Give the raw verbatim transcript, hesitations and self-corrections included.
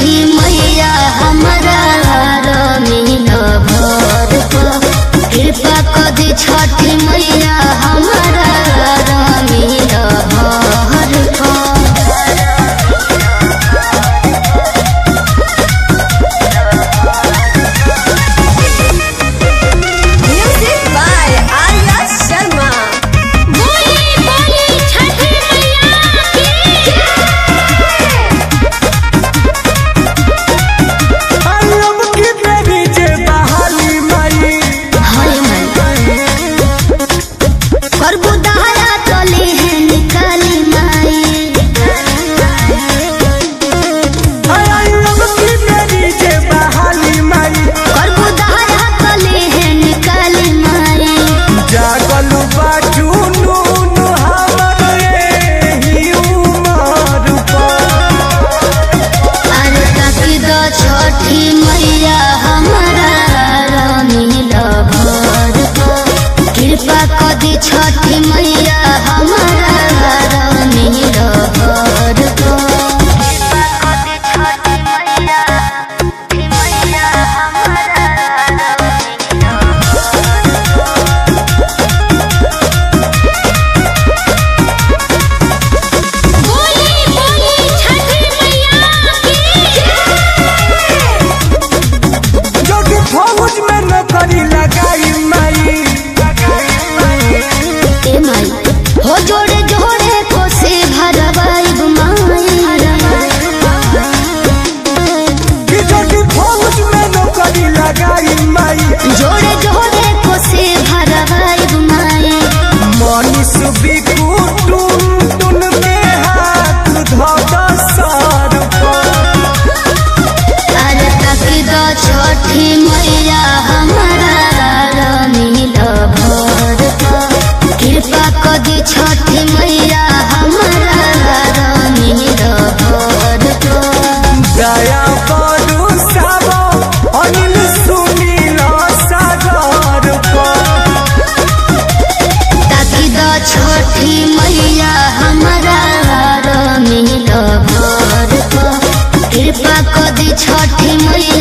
छठी मैया हमारा रमीन भर कृपा कदी छठी मैया हमारा रमीन भर म्यूजिक बाय आर्या शर्मा। बोली बोली छठी मैया की करबू दहाया तले है निकाली माई करबू दहाया तले है निकाली माई जागल बाजू नून हमरे ही उमर अरे ताकि दो छठी मैया हमारा रमीन भर कृपा कदी छठी मैया हमारा रमीन भर कृपा कदी छठी मैया मैया हमारा बोली बोली छठी मैया की जो कि फौज में नौकरी लगाई माई ए माई हो जोड़े जोड़े कोसे भरवाई माई कि जो कि फौज में नौकरी लगाई माई जोड़े जोड़े कोसे भरवाई माई मनीष बिकू टुन टुन के हाथ धोदा सर अरे ताकि दो छठी मैया हमारा रमीन भर कृपा कदी छठी मैया हमारा रमीन भर दया बड़ू साबो अनिल सुनील सागर ताकि दो छठी मैया हमारा रमीन भर कृपा कदी छठी मैया